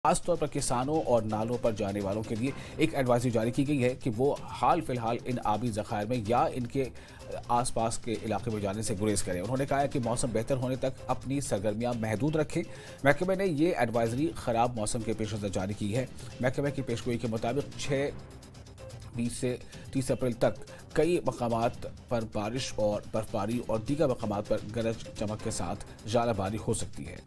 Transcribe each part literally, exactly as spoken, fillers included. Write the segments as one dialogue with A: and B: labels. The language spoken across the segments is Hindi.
A: खासतौर पर किसानों और नालों पर जाने वालों के लिए एक एडवाइजरी जारी की गई है कि वो हाल फिलहाल इन आबी ज़खायर में या इनके आसपास के इलाके में जाने से गुरेज करें। उन्होंने कहा है कि मौसम बेहतर होने तक अपनी सरगर्मियां महदूद रखें। महकमे ने ये एडवाइजरी ख़राब मौसम के पेश नज़र जारी की है। महकमे की पेशगोई के मुताबिक छः बीस से तीस अप्रैल तक कई मकामात पर बारिश और बर्फबारी और दीगर मकामात पर गरज चमक के साथ ज़ालाबारी हो सकती है।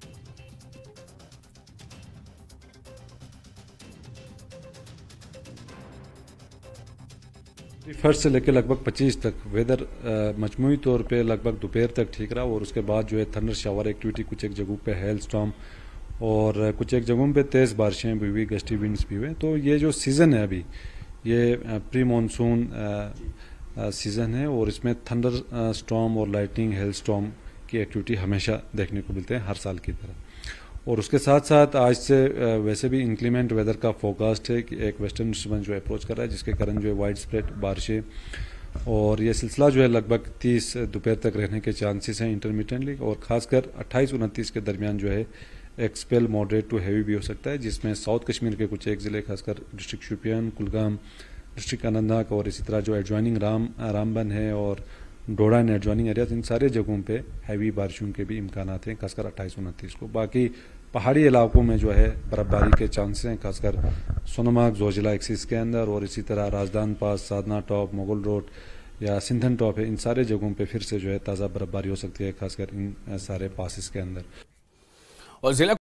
B: फर्स्ट से लेकर लगभग पच्चीस तक वेदर मजमूई तौर पे लगभग दोपहर तक ठीक रहा और उसके बाद जो है थंडर शावर एक्टिविटी कुछ एक जगहों पे हेल स्टॉर्म और कुछ एक जगहों पे तेज़ बारिशें भी हुई, गस्टी विंड्स भी हुए। तो ये जो सीज़न है अभी ये प्री मानसून सीज़न है और इसमें थंडर स्टॉर्म और लाइटनिंग हेल स्टॉर्म की एक्टिविटी हमेशा देखने को मिलते हैं हर साल की तरह। और उसके साथ साथ आज से वैसे भी इंक्लीमेंट वेदर का फोरकास्ट है कि एक वेस्टर्न डिस्टर्बेंस जो है अप्रोच कर रहा है जिसके कारण जो है वाइड स्प्रेड बारिशें और ये सिलसिला जो है लगभग तीस दोपहर तक रहने के चांसेस हैं इंटरमीडिएटली और खासकर अट्ठाईस उनतीस के दरमियान जो है एक स्पेल मॉडरेट टू हैवी भी हो सकता है जिसमें साउथ कश्मीर के कुछ एक ज़िले खासकर डिस्ट्रिक्ट शोपियान, कुलगाम, डिस्ट्रिक्ट अनंतनाग और इसी तरह जो एडजॉइनिंग राम रामबन है और डोडा एंड एडजॉइनिंग एरियाज इन सारे जगहों पे हैवी बारिशों के भी इम्कान हैं खासकर अट्ठाईस उनतीस को। बाकी पहाड़ी इलाकों में जो है बर्फबारी के चांसेस हैं खासकर सोनमार्ग जोजिला एक्सिस के अंदर और इसी तरह Razdan pass, Sadhna top, Mughal road या सिंधन टॉप है इन सारे जगहों पे फिर से जो है ताज़ा बर्फबारी हो सकती है खासकर इन सारे पासिस के अंदर।
A: और जिला